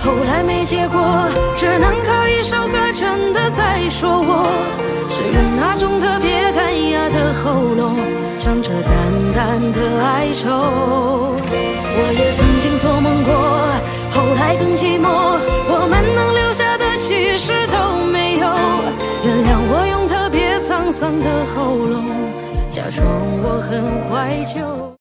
后来没结果，只能靠一首歌真的在说我，是用那种特别干哑的喉咙，唱着淡淡的哀愁。我也曾经做梦过，后来更寂寞，我们能留下的其实都没有。原谅我用特别沧桑的喉咙，假装我很怀旧。